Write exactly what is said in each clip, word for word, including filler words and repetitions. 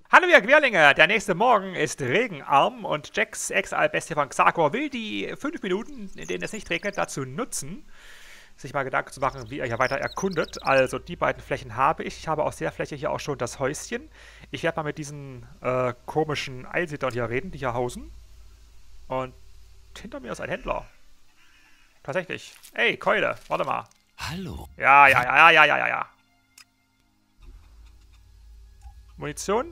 Hallo ihr Querlinge, der nächste Morgen ist regenarm und Jacks Ex-Albestie von Xarkor will die fünf Minuten, in denen es nicht regnet, dazu nutzen, sich mal Gedanken zu machen, wie er hier weiter erkundet. Also die beiden Flächen habe ich. Ich habe aus der Fläche hier auch schon das Häuschen. Ich werde mal mit diesen äh, komischen Eilsiedlern hier reden, die hier hausen. Und hinter mir ist ein Händler. Tatsächlich. Ey, Keule, warte mal. Hallo. Ja, ja, ja, ja, ja, ja, ja. Munition?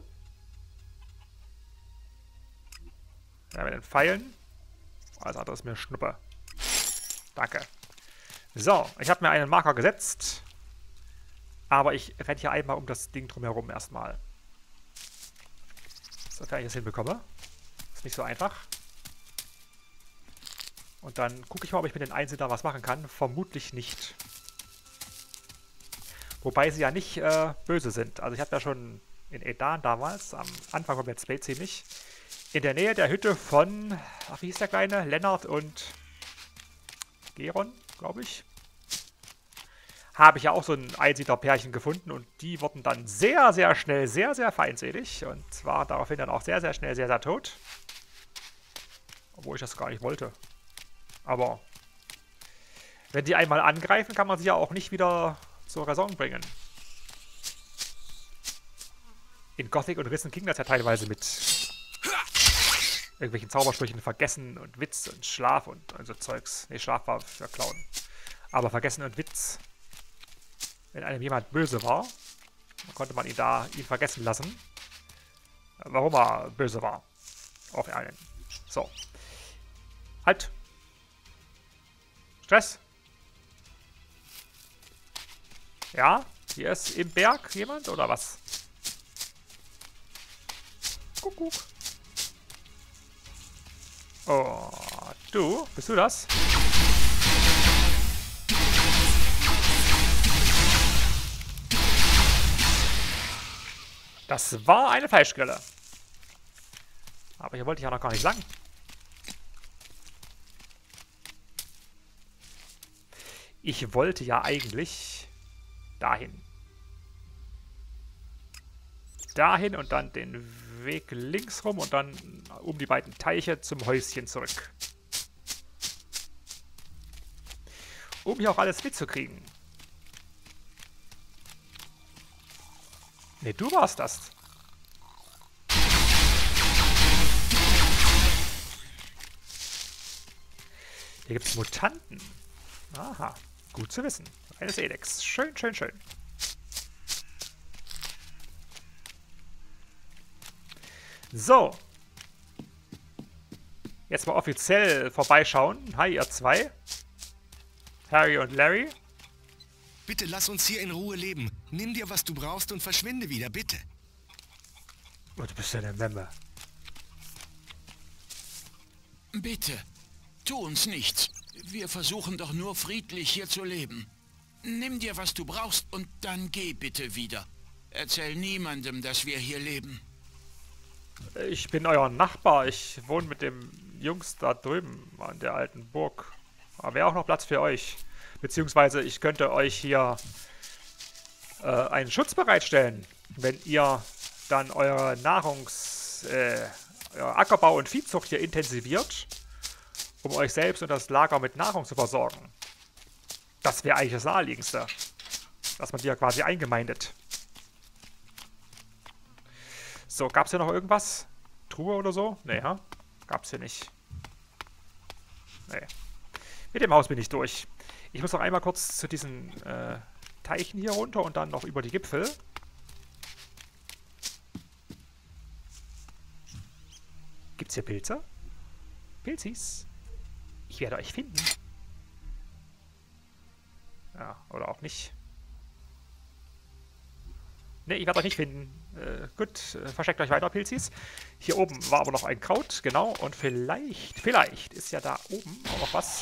Ja, mit den Pfeilen. Alles andere ist mir Schnuppe. Danke. So, ich habe mir einen Marker gesetzt. Aber ich renne hier einmal um das Ding drumherum erstmal. Sofern ich das hinbekomme. Ist nicht so einfach. Und dann gucke ich mal, ob ich mit den Einsiedlern was machen kann. Vermutlich nicht. Wobei sie ja nicht äh, böse sind. Also ich habe ja schon in Edan damals, am Anfang vom Let's Play ziemlich, in der Nähe der Hütte von, ach, wie hieß der Kleine? Lennart und Geron, glaube ich. Habe ich ja auch so ein Einsiedler-Pärchen gefunden und die wurden dann sehr, sehr schnell, sehr, sehr feindselig und zwar daraufhin dann auch sehr, sehr schnell, sehr, sehr tot. Obwohl ich das gar nicht wollte. Aber wenn die einmal angreifen, kann man sie ja auch nicht wieder zur Raison bringen. In Gothic und Rissen ging das ja teilweise mit irgendwelchen Zaubersprüchen Vergessen und Witz und Schlaf und, und so Zeugs. Ne, Schlaf war für Clown. Aber Vergessen und Witz. Wenn einem jemand böse war, dann konnte man ihn da ihn vergessen lassen, warum er böse war. Auf einen. So. Halt. Stress. Ja, hier ist im Berg jemand oder was? Kuckuck. Oh, du? Bist du das? Das war eine Fleischgrille. Aber hier wollte ich ja noch gar nicht lang. Ich wollte ja eigentlich dahin. Dahin und dann den Weg links rum und dann um die beiden Teiche zum Häuschen zurück. Um hier auch alles mitzukriegen. Ne, du warst das. Hier gibt es Mutanten. Aha, gut zu wissen. Eines Elex. Schön, schön, schön. So. Jetzt mal offiziell vorbeischauen. Hi, ihr zwei. Harry und Larry. Bitte lass uns hier in Ruhe leben. Nimm dir, was du brauchst und verschwinde wieder, bitte. Oh, du bist ja der Memme. Bitte, tu uns nichts. Wir versuchen doch nur friedlich hier zu leben. Nimm dir, was du brauchst und dann geh bitte wieder. Erzähl niemandem, dass wir hier leben. Ich bin euer Nachbar. Ich wohne mit dem Jungs da drüben an der alten Burg. Aber wäre auch noch Platz für euch. Beziehungsweise ich könnte euch hier äh, einen Schutz bereitstellen, wenn ihr dann eure Nahrungs-, äh, euer Ackerbau und Viehzucht hier intensiviert, um euch selbst und das Lager mit Nahrung zu versorgen. Das wäre eigentlich das Naheliegendste. Dass man die ja quasi eingemeindet. So, gab es hier noch irgendwas? Truhe oder so? Nee, ha? Gab's hier nicht. Nee. Mit dem Haus bin ich durch. Ich muss noch einmal kurz zu diesen äh, Teichen hier runter und dann noch über die Gipfel. Gibt's hier Pilze? Pilzis? Ich werde euch finden. Ja, oder auch nicht. Ne, ich werde euch nicht finden. Äh, gut, äh, versteckt euch weiter, Pilzis. Hier oben war aber noch ein Kraut, genau. Und vielleicht, vielleicht ist ja da oben auch noch was.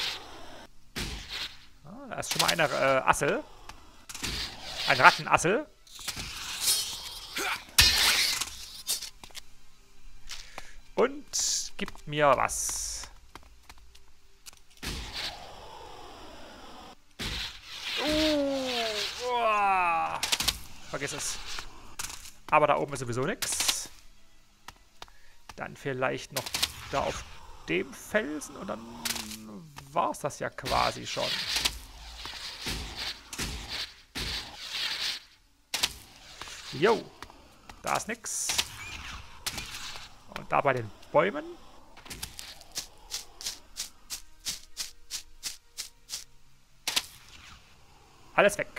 Ah, da ist schon mal eine äh, Assel. Ein Rattenassel. Und gibt mir was. Uh, oh. Vergiss es. Aber da oben ist sowieso nichts. Dann vielleicht noch da auf dem Felsen und dann war es das ja quasi schon. Jo, da ist nix. Und da bei den Bäumen. Alles weg.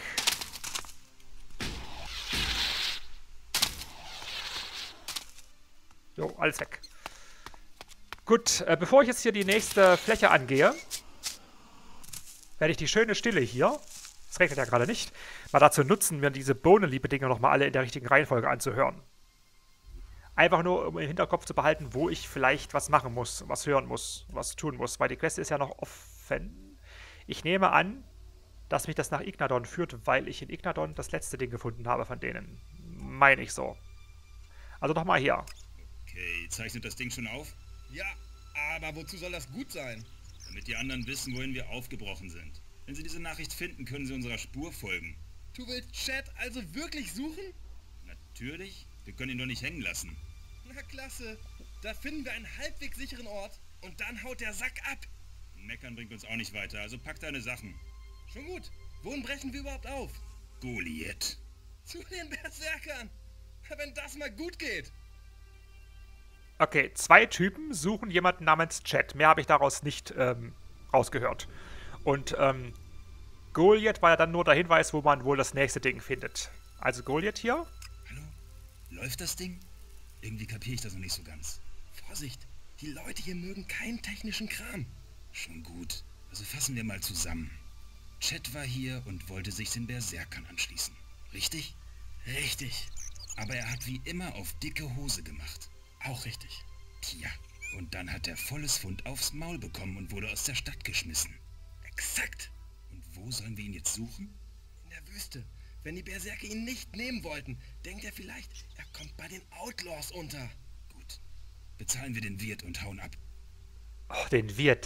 Jo, alles weg. Gut, äh, bevor ich jetzt hier die nächste Fläche angehe, werde ich die schöne Stille hier, es regnet ja gerade nicht, mal dazu nutzen, mir diese Bohnenliebe-Dinge nochmal alle in der richtigen Reihenfolge anzuhören. Einfach nur, um im Hinterkopf zu behalten, wo ich vielleicht was machen muss, was hören muss, was tun muss, weil die Quest ist ja noch offen. Ich nehme an, dass mich das nach Ignadon führt, weil ich in Ignadon das letzte Ding gefunden habe von denen. Meine ich so. Also nochmal hier. Okay, zeichnet das Ding schon auf? Ja, aber wozu soll das gut sein? Damit die anderen wissen, wohin wir aufgebrochen sind. Wenn sie diese Nachricht finden, können sie unserer Spur folgen. Du willst Chad also wirklich suchen? Natürlich. Wir können ihn doch nicht hängen lassen. Na klasse. Da finden wir einen halbwegs sicheren Ort und dann haut der Sack ab. Meckern bringt uns auch nicht weiter, also pack deine Sachen. Schon gut. Wohin brechen wir überhaupt auf? Goliath. Zu den Berserkern. Wenn das mal gut geht. Okay, zwei Typen suchen jemanden namens Chad. Mehr habe ich daraus nicht ähm, rausgehört. Und ähm, Goliath war ja dann nur der Hinweis, wo man wohl das nächste Ding findet. Also Goliath hier. Hallo? Läuft das Ding? Irgendwie kapiere ich das noch nicht so ganz. Vorsicht, die Leute hier mögen keinen technischen Kram. Schon gut. Also fassen wir mal zusammen. Chad war hier und wollte sich den Berserkern anschließen. Richtig? Richtig. Aber er hat wie immer auf dicke Hose gemacht. Auch richtig. Tja, und dann hat er volles Pfund aufs Maul bekommen und wurde aus der Stadt geschmissen. Exakt. Und wo sollen wir ihn jetzt suchen? In der Wüste. Wenn die Berserker ihn nicht nehmen wollten, denkt er vielleicht, er kommt bei den Outlaws unter. Gut. Bezahlen wir den Wirt und hauen ab. Oh, den Wirt.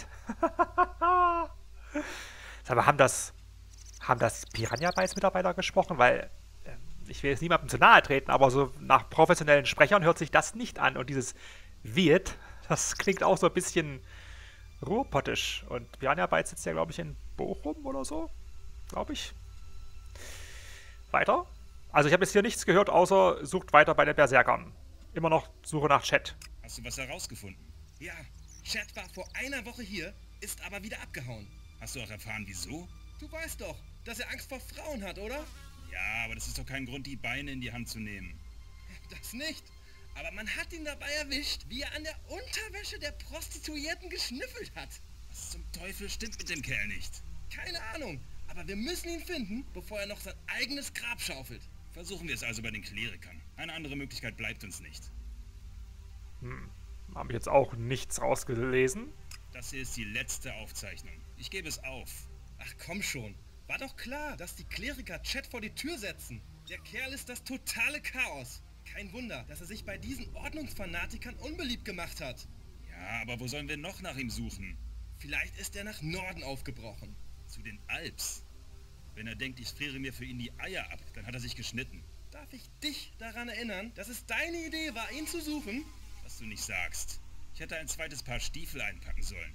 Aber haben das, haben das Piranha-Bytes-Mitarbeiter gesprochen? Weil, äh, ich will jetzt niemandem zu nahe treten, aber so nach professionellen Sprechern hört sich das nicht an. Und dieses Wirt, das klingt auch so ein bisschen ruhrpottisch. Und Piranha-Bytes sitzt ja, glaube ich, in Bochum oder so. Glaube ich. Weiter. Also ich habe jetzt hier nichts gehört, außer sucht weiter bei den Berserkern. Immer noch Suche nach Chad. Hast du was herausgefunden? Ja, Chad war vor einer Woche hier, ist aber wieder abgehauen. Hast du auch erfahren, wieso? Du weißt doch, dass er Angst vor Frauen hat, oder? Ja, aber das ist doch kein Grund, die Beine in die Hand zu nehmen. Das nicht. Aber man hat ihn dabei erwischt, wie er an der Unterwäsche der Prostituierten geschnüffelt hat. Was zum Teufel stimmt mit dem Kerl nicht? Keine Ahnung, aber wir müssen ihn finden, bevor er noch sein eigenes Grab schaufelt. Versuchen wir es also bei den Klerikern. Eine andere Möglichkeit bleibt uns nicht. Hm, habe ich jetzt auch nichts rausgelesen. Das hier ist die letzte Aufzeichnung. Ich gebe es auf. Ach komm schon. War doch klar, dass die Kleriker Chad vor die Tür setzen. Der Kerl ist das totale Chaos. Kein Wunder, dass er sich bei diesen Ordnungsfanatikern unbeliebt gemacht hat. Ja, aber wo sollen wir noch nach ihm suchen? Vielleicht ist er nach Norden aufgebrochen. Zu den Alps. Wenn er denkt, ich friere mir für ihn die Eier ab, dann hat er sich geschnitten. Darf ich dich daran erinnern, dass es deine Idee war, ihn zu suchen? Was du nicht sagst. Ich hätte ein zweites Paar Stiefel einpacken sollen.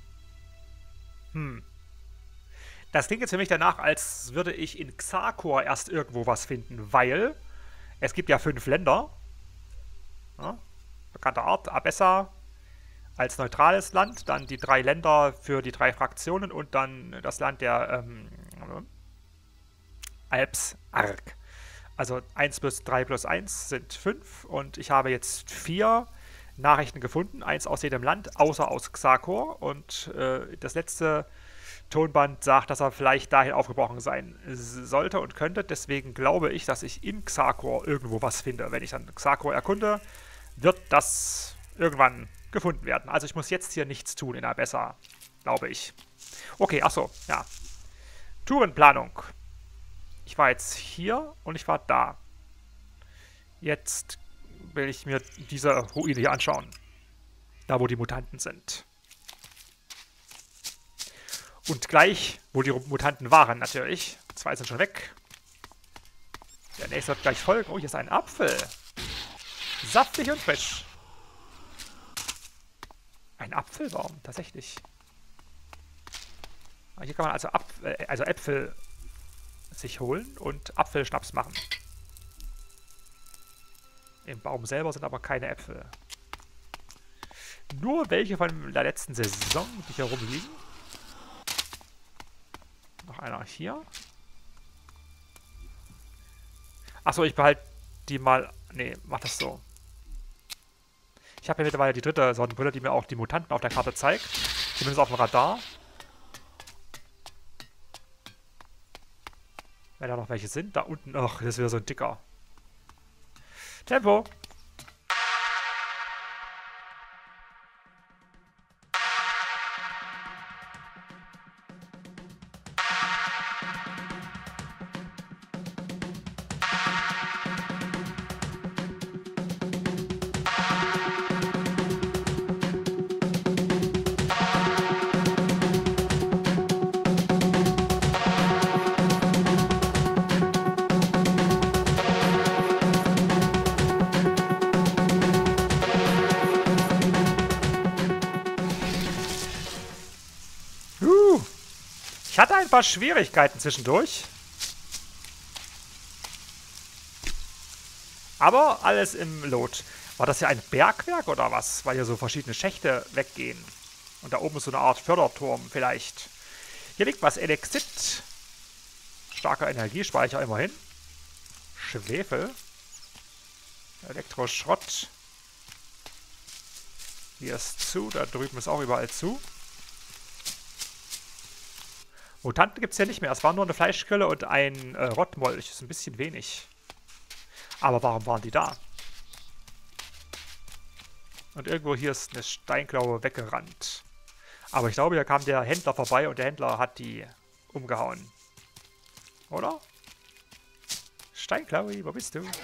Hm. Das klingt jetzt für mich danach, als würde ich in Xarkor erst irgendwo was finden, weil es gibt ja fünf Länder. Ja, bekannter Ort, Abessa als neutrales Land, dann die drei Länder für die drei Fraktionen und dann das Land der ähm, Alps Ark. Also eins plus drei plus eins sind fünf und ich habe jetzt vier Nachrichten gefunden, eins aus jedem Land, außer aus Xarkor und äh, das letzte Tonband sagt, dass er vielleicht dahin aufgebrochen sein sollte und könnte. Deswegen glaube ich, dass ich in Xarkor irgendwo was finde. Wenn ich dann Xarkor erkunde, wird das irgendwann gefunden werden. Also ich muss jetzt hier nichts tun in Abessa, glaube ich. Okay, achso, ja. Tourenplanung. Ich war jetzt hier und ich war da. Jetzt will ich mir diese Ruine hier anschauen. Da, wo die Mutanten sind. Und gleich, wo die Mutanten waren, natürlich. Zwei sind schon weg. Der nächste wird gleich folgen. Oh, hier ist ein Apfel. Saftig und frisch. Ein Apfelbaum, tatsächlich. Hier kann man also, Apf äh, also Äpfel sich holen und Apfelschnaps machen. Im Baum selber sind aber keine Äpfel. Nur welche von der letzten Saison, die hier rumliegen. Noch einer hier. Achso, ich behalte die mal... Nee, mach das so. Ich habe ja mittlerweile die dritte Sonnenbrille, die mir auch die Mutanten auf der Karte zeigt. Zumindest auf dem Radar. Wenn da noch welche sind. Da unten... Ach, das ist wieder so ein dicker. Tempo! Ich hatte ein paar Schwierigkeiten zwischendurch. Aber alles im Lot. War das ja ein Bergwerk oder was? Weil hier so verschiedene Schächte weggehen. Und da oben ist so eine Art Förderturm vielleicht. Hier liegt was. Elexit. Starker Energiespeicher immerhin. Schwefel. Elektroschrott. Hier ist zu. Da drüben ist auch überall zu. Mutanten gibt es ja nicht mehr. Es war nur eine Fleischgrille und ein äh, Rottmolch. Das ist ein bisschen wenig. Aber warum waren die da? Und irgendwo hier ist eine Steinklaue weggerannt. Aber ich glaube, hier kam der Händler vorbei und der Händler hat die umgehauen. Oder? Steinklaue, wo bist du?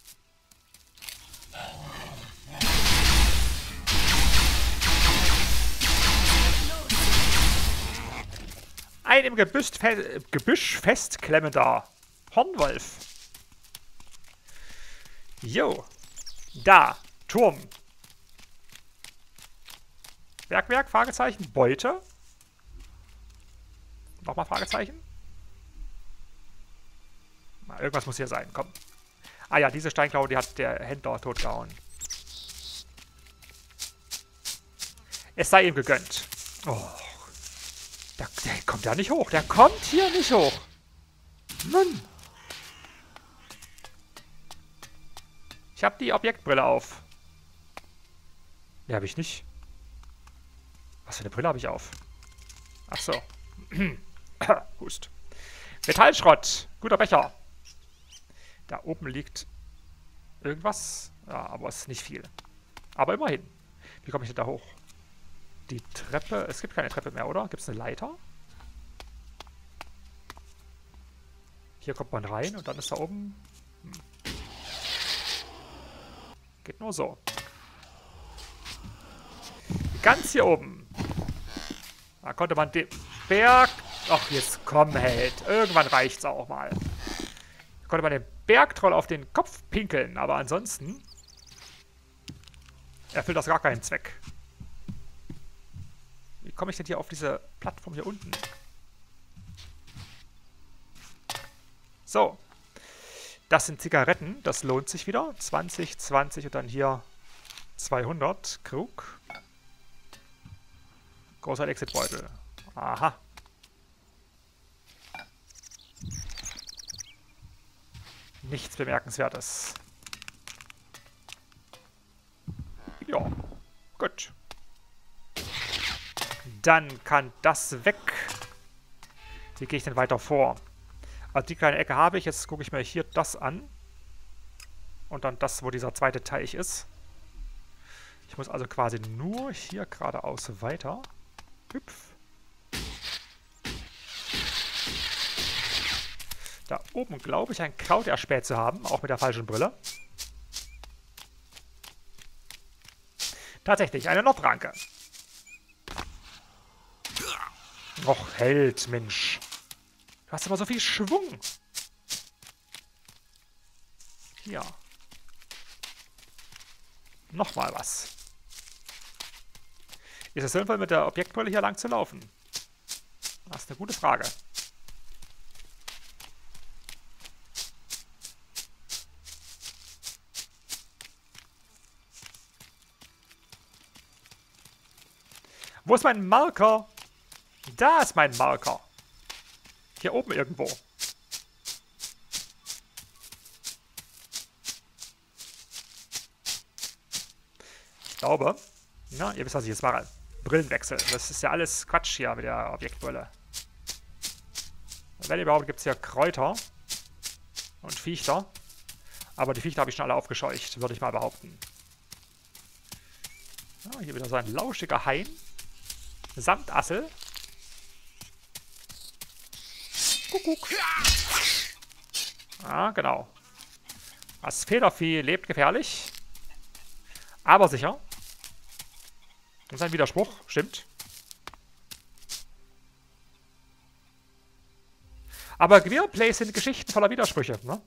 Ein im Gebüsch, fe Gebüsch festklemmender Hornwolf. Jo. Da. Turm. Bergwerk, Fragezeichen. Beute. Nochmal Fragezeichen. Na, irgendwas muss hier sein. Komm. Ah ja, diese Steinklaue, die hat der Händler totgehauen. Es sei ihm gegönnt. Oh. Der, der kommt ja nicht hoch. Der kommt hier nicht hoch. Mann. Ich habe die Objektbrille auf. Ne, habe ich nicht. Was für eine Brille habe ich auf? Ach so. Hust. Metallschrott. Guter Becher. Da oben liegt irgendwas. Ja, aber es ist nicht viel. Aber immerhin. Wie komme ich denn da hoch? Die Treppe... Es gibt keine Treppe mehr, oder? Gibt es eine Leiter? Hier kommt man rein und dann ist da oben... Hm. Geht nur so. Ganz hier oben. Da konnte man den Berg... Ach, jetzt komm, Held. Irgendwann reicht's auch mal. Da konnte man den Bergtroll auf den Kopf pinkeln, aber ansonsten... erfüllt das gar keinen Zweck. Wie komme ich denn hier auf diese Plattform hier unten? So. Das sind Zigaretten. Das lohnt sich wieder. zwanzig, zwanzig und dann hier zweihundert. Krug. Großer Exitbeutel. Aha. Nichts Bemerkenswertes. Ja. Gut. Dann kann das weg. Wie gehe ich denn weiter vor? Also die kleine Ecke habe ich. Jetzt gucke ich mir hier das an. Und dann das, wo dieser zweite Teich ist. Ich muss also quasi nur hier geradeaus weiter. Hüpf. Da oben glaube ich ein Kraut erspäht zu haben. Auch mit der falschen Brille. Tatsächlich, eine Nordranke. Och, Held, Mensch. Du hast aber so viel Schwung. Hier. nochmal was. Ist es sinnvoll, mit der Objektbrille hier lang zu laufen? Das ist eine gute Frage. Wo ist mein Marker? Da ist mein Marker. Hier oben irgendwo. Ich glaube, na, ihr wisst, was ich jetzt mache. Brillenwechsel. Das ist ja alles Quatsch hier mit der Objektbrille. Wenn überhaupt, gibt es hier Kräuter und Viechter. Aber die Viechter habe ich schon alle aufgescheucht, würde ich mal behaupten. Ja, hier wieder so ein lauschiger Hain. Samtassel. Kuckuck. Ah, genau. Das Federvieh lebt gefährlich. Aber sicher. Das ist ein Widerspruch, stimmt. Aber Gewehrplays sind Geschichten voller Widersprüche, ne?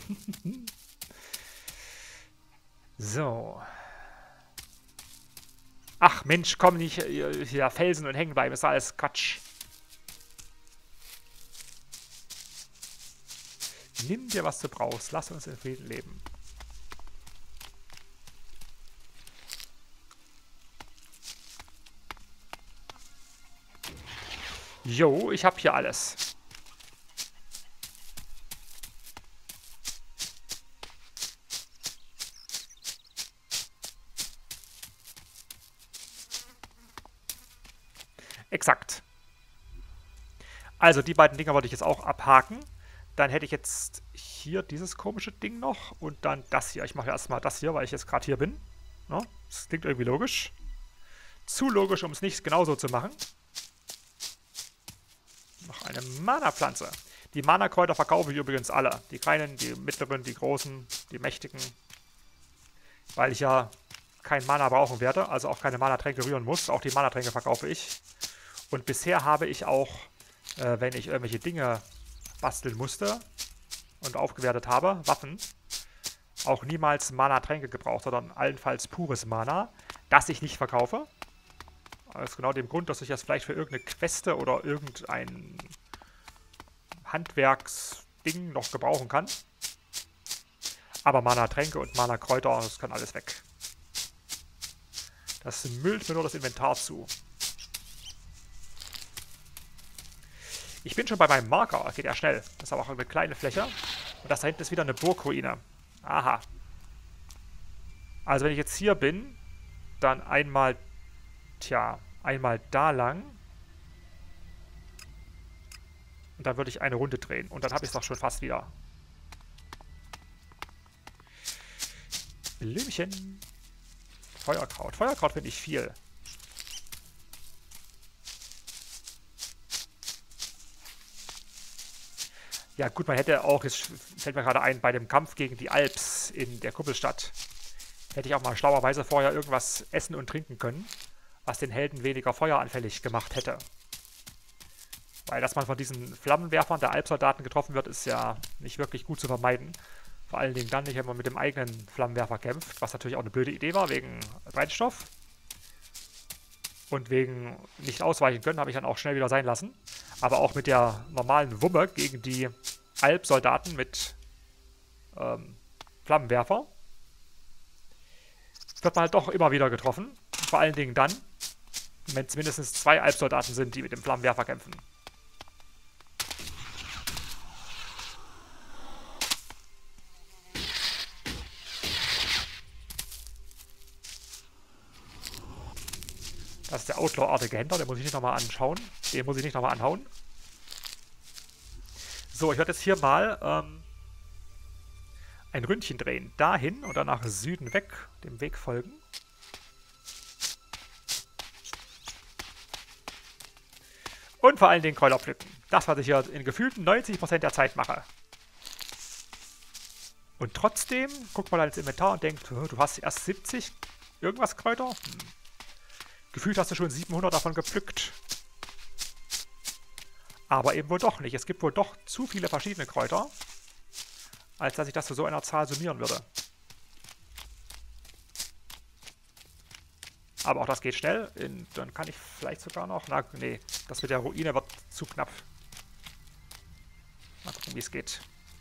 So. Ach Mensch, komm nicht hier Felsen und hängen bleiben, ist alles Quatsch. Nimm dir, was du brauchst, lass uns in Frieden leben. Jo, ich hab hier alles. Exakt. Also die beiden Dinger wollte ich jetzt auch abhaken. Dann hätte ich jetzt hier dieses komische Ding noch und dann das hier. Ich mache erstmal das hier, weil ich jetzt gerade hier bin. No? Das klingt irgendwie logisch. Zu logisch, um es nicht genauso zu machen. Noch eine Mana-Pflanze. Die Mana-Kräuter verkaufe ich übrigens alle. Die kleinen, die mittleren, die großen, die mächtigen. Weil ich ja kein Mana brauchen werde, also auch keine Mana-Tränke rühren muss. Auch die Mana-Tränke verkaufe ich. Und bisher habe ich auch, äh, wenn ich irgendwelche Dinge basteln musste und aufgewertet habe, Waffen, auch niemals Mana-Tränke gebraucht, sondern allenfalls pures Mana, das ich nicht verkaufe. Aus genau dem Grund, dass ich das vielleicht für irgendeine Queste oder irgendein Handwerksding noch gebrauchen kann. Aber Mana-Tränke und Mana-Kräuter, das kann alles weg. Das müllt mir nur das Inventar zu. Ich bin schon bei meinem Marker, geht ja schnell. Das ist aber auch eine kleine Fläche. Und das da hinten ist wieder eine Burgruine. Aha. Also wenn ich jetzt hier bin, dann einmal, tja, einmal da lang. Und dann würde ich eine Runde drehen. Und dann habe ich es doch schon fast wieder. Blümchen. Feuerkraut. Feuerkraut finde ich viel. Ja gut, man hätte auch, jetzt fällt mir gerade ein, bei dem Kampf gegen die Alps in der Kuppelstadt, hätte ich auch mal schlauerweise vorher irgendwas essen und trinken können, was den Helden weniger feueranfällig gemacht hätte. Weil, dass man von diesen Flammenwerfern der Alpsoldaten getroffen wird, ist ja nicht wirklich gut zu vermeiden. Vor allen Dingen dann nicht, wenn man mit dem eigenen Flammenwerfer kämpft, was natürlich auch eine blöde Idee war, wegen Brennstoff. Und wegen nicht ausweichen können, habe ich dann auch schnell wieder sein lassen. Aber auch mit der normalen Wumme gegen die Alpsoldaten mit ähm, Flammenwerfer wird man halt doch immer wieder getroffen. Vor allen Dingen dann, wenn es mindestens zwei Alpsoldaten sind, die mit dem Flammenwerfer kämpfen. Das ist der Outlaw-artige Händler, den muss ich nicht nochmal anschauen. Den muss ich nicht nochmal anhauen. So, ich werde jetzt hier mal ähm, ein Ründchen drehen. Dahin und dann nach Süden weg, dem Weg folgen. Und vor allen Dingen Kräuter pflücken. Das, was ich hier in gefühlten neunzig Prozent der Zeit mache. Und trotzdem guckt man dann ins Inventar und denkt, du hast erst siebzig irgendwas Kräuter? Hm. Gefühlt hast du schon siebenhundert davon gepflückt. Aber eben wohl doch nicht. Es gibt wohl doch zu viele verschiedene Kräuter, als dass ich das zu so einer Zahl summieren würde. Aber auch das geht schnell. In, dann kann ich vielleicht sogar noch... Na, nee, das mit der Ruine wird zu knapp. Mal gucken, wie es geht.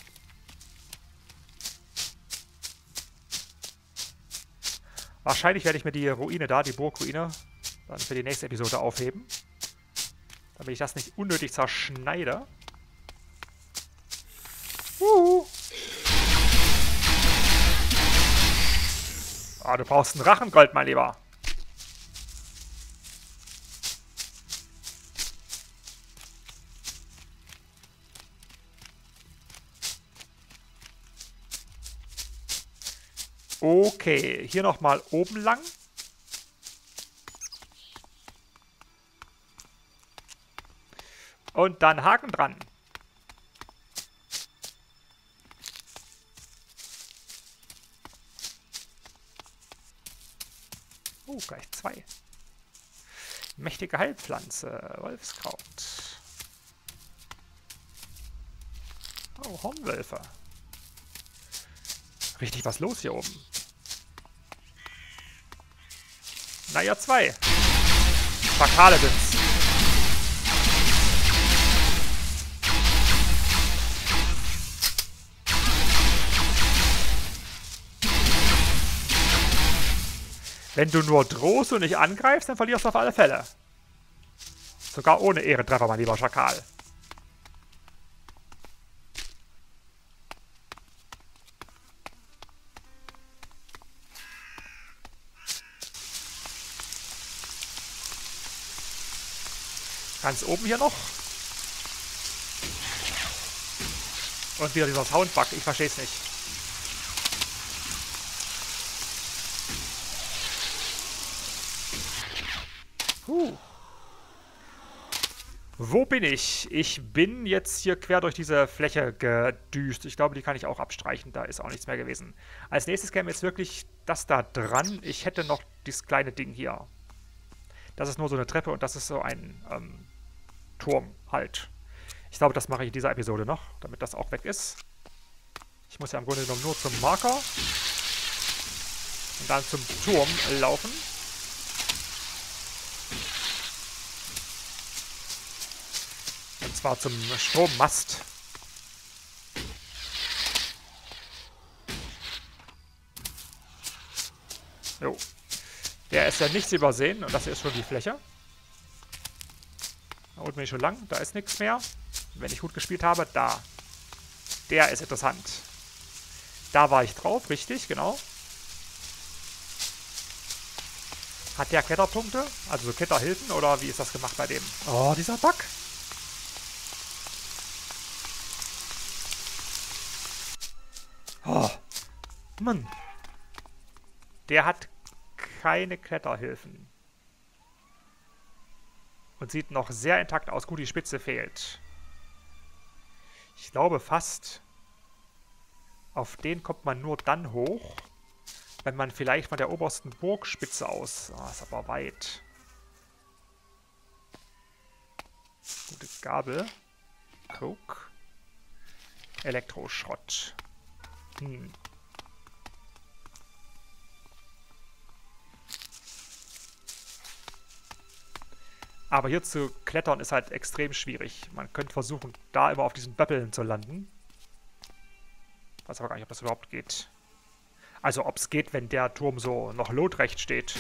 Wahrscheinlich werde ich mir die Ruine da, die Burgruine, dann für die nächste Episode aufheben. Damit ich das nicht unnötig zerschneide. Uh. Oh, du brauchst ein Rachengold, mein Lieber. Okay, hier nochmal oben lang. Und dann Haken dran. Oh, gleich zwei. Mächtige Heilpflanze, Wolfskraut. Oh, Hornwölfe. Richtig was los hier oben. Naja, zwei. Schakale sind's. Wenn du nur drohst und nicht angreifst, dann verlierst du auf alle Fälle. Sogar ohne Ehrentreffer, mein lieber Schakal. Ganz oben hier noch. Und wieder dieser Soundbug. Ich verstehe es nicht. Huh. Wo bin ich? Ich bin jetzt hier quer durch diese Fläche gedüst. Ich glaube, die kann ich auch abstreichen. Da ist auch nichts mehr gewesen. Als nächstes käme jetzt wirklich das da dran. Ich hätte noch dieses kleine Ding hier. Das ist nur so eine Treppe und das ist so ein ähm, Turm halt. Ich glaube, das mache ich in dieser Episode noch, damit das auch weg ist. Ich muss ja im Grunde genommen nur zum Marker und dann zum Turm laufen. Und zwar zum Strommast. Jo. Der ist ja nichts übersehen und das hier ist schon die Fläche. Da unten bin ich schon lang, da ist nichts mehr. Wenn ich gut gespielt habe, da. Der ist interessant. Da war ich drauf, richtig, genau. Hat der Kletterpunkte? Also so Kletterhilfen oder wie ist das gemacht bei dem? Oh, dieser Bug. Oh, Mann. Der hat keine Kletterhilfen. Und sieht noch sehr intakt aus. Gut, die Spitze fehlt. Ich glaube fast, auf den kommt man nur dann hoch, wenn man vielleicht von der obersten Burgspitze aus... Ah, ist aber weit. Gute Gabel. Coke. Elektroschrott. Hm. Aber hier zu klettern ist halt extrem schwierig. Man könnte versuchen, da immer auf diesen Böppeln zu landen. Ich weiß aber gar nicht, ob das überhaupt geht. Also ob es geht, wenn der Turm so noch lotrecht steht.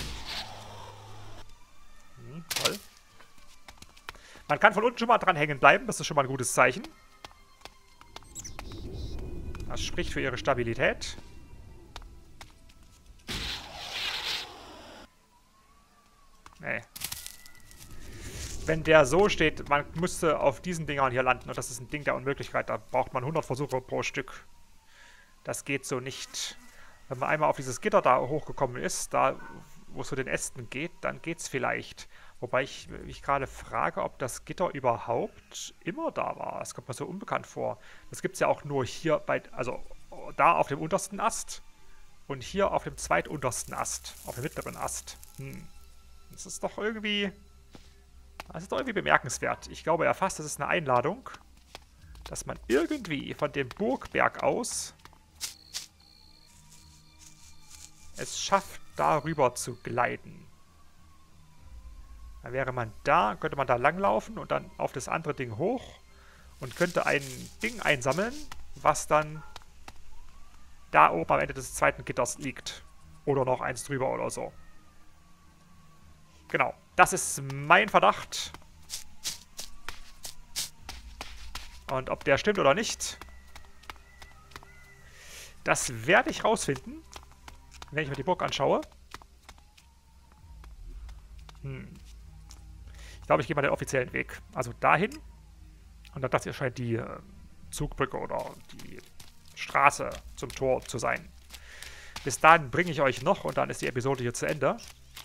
Hm, toll. Man kann von unten schon mal dran hängen bleiben. Das ist schon mal ein gutes Zeichen. Das spricht für ihre Stabilität. Nee. Wenn der so steht, man müsste auf diesen Dingern hier landen. Und das ist ein Ding der Unmöglichkeit. Da braucht man hundert Versuche pro Stück. Das geht so nicht. Wenn man einmal auf dieses Gitter da hochgekommen ist, da wo es zu den Ästen geht, dann geht's vielleicht. Wobei ich mich gerade frage, ob das Gitter überhaupt immer da war. Das kommt mir so unbekannt vor. Das gibt es ja auch nur hier bei, also da auf dem untersten Ast und hier auf dem zweituntersten Ast, auf dem mittleren Ast. Hm. Das ist doch irgendwie... Das ist doch irgendwie bemerkenswert. Ich glaube ja fast, das ist eine Einladung, dass man irgendwie von dem Burgberg aus es schafft, darüber zu gleiten. Dann wäre man da, könnte man da langlaufen und dann auf das andere Ding hoch und könnte ein Ding einsammeln, was dann da oben am Ende des zweiten Gitters liegt. Oder noch eins drüber oder so. Genau, das ist mein Verdacht. Und ob der stimmt oder nicht, das werde ich rausfinden, wenn ich mir die Burg anschaue. Hm. Ich glaube, ich gehe mal den offiziellen Weg. Also dahin. Und dann das hier scheint die äh, Zugbrücke oder die Straße zum Tor zu sein. Bis dahin bringe ich euch noch und dann ist die Episode hier zu Ende.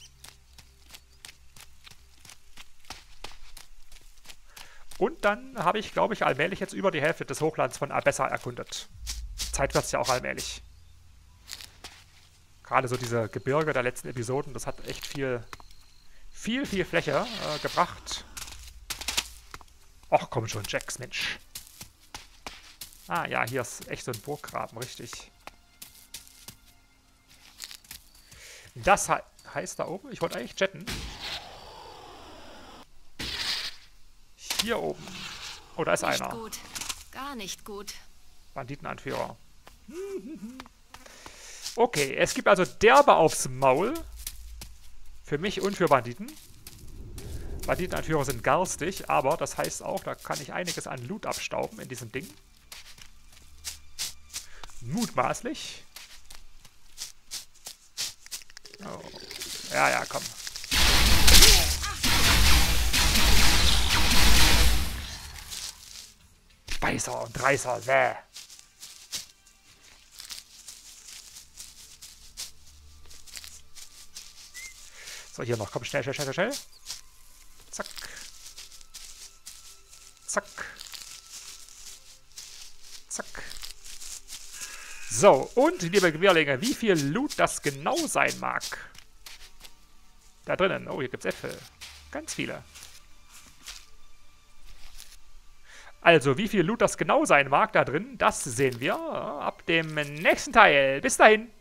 Und dann habe ich, glaube ich, allmählich jetzt über die Hälfte des Hochlands von Abessa erkundet. Zeit wird es ja auch allmählich. Gerade so diese Gebirge der letzten Episoden, das hat echt viel, viel, viel Fläche äh, gebracht. Ach komm schon, Jax, Mensch. Ah ja, hier ist echt so ein Burggraben, richtig. Das he heißt da oben, ich wollte eigentlich jetten. Hier oben. Oh, da ist Nicht einer. gut. Gar nicht gut. Banditenanführer. Okay, es gibt also derbe aufs Maul. Für mich und für Banditen. Banditenanführer sind garstig, aber das heißt auch, da kann ich einiges an Loot abstauben in diesem Ding. Mutmaßlich. Oh. Ja, ja, komm. Beißer und Reißer, wäh. So, hier noch. Komm, schnell, schnell, schnell, schnell. Zack. Zack. Zack. So, und, liebe Gewirrlinge, wie viel Loot das genau sein mag. Da drinnen. Oh, hier gibt's Äpfel. Ganz viele. Also, wie viel Loot das genau sein mag da drin, das sehen wir ab dem nächsten Teil. Bis dahin.